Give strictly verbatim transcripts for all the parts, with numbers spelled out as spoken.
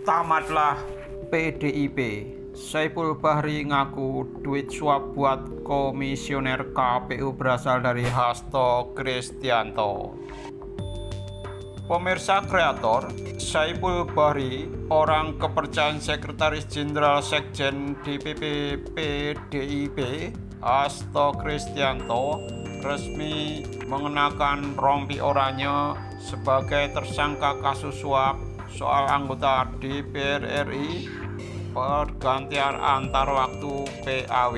Tamatlah P D I P. Saipul Bahri ngaku duit suap buat komisioner K P U berasal dari Hasto Kristianto. Pemirsa kreator, Saipul Bahri, orang kepercayaan Sekretaris Jenderal Sekjen D P P P D I P Hasto Kristianto, resmi mengenakan rompi oranye sebagai tersangka kasus suap soal anggota D P R R I pergantian antar waktu P A W.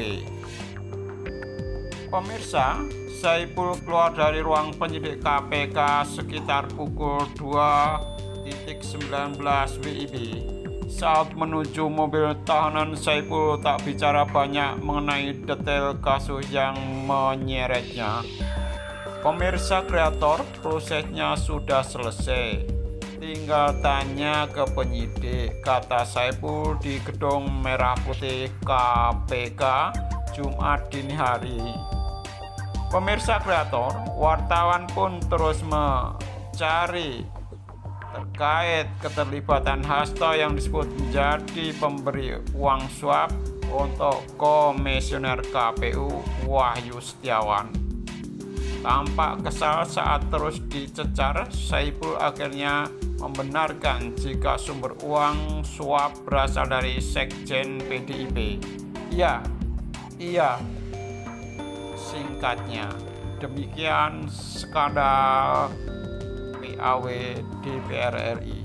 Pemirsa, Saipul keluar dari ruang penyidik K P K sekitar pukul dua sembilan belas W I B. Saat menuju mobil tahanan, Saipul tak bicara banyak mengenai detail kasus yang menyeretnya. Pemirsa kreator, prosesnya sudah selesai. Tinggal tanya ke penyidik, kata Saipul di Gedung Merah Putih K P K Jumat dini hari. Pemirsa kreator, wartawan pun terus mencari terkait keterlibatan Hasto yang disebut menjadi pemberi uang suap untuk komisioner K P U Wahyu Setiawan. Tampak kesal saat terus dicecar, Saipul akhirnya membenarkan jika sumber uang suap berasal dari Sekjen P D I P. Iya, iya, singkatnya. Demikian skandal P A W D P R R I.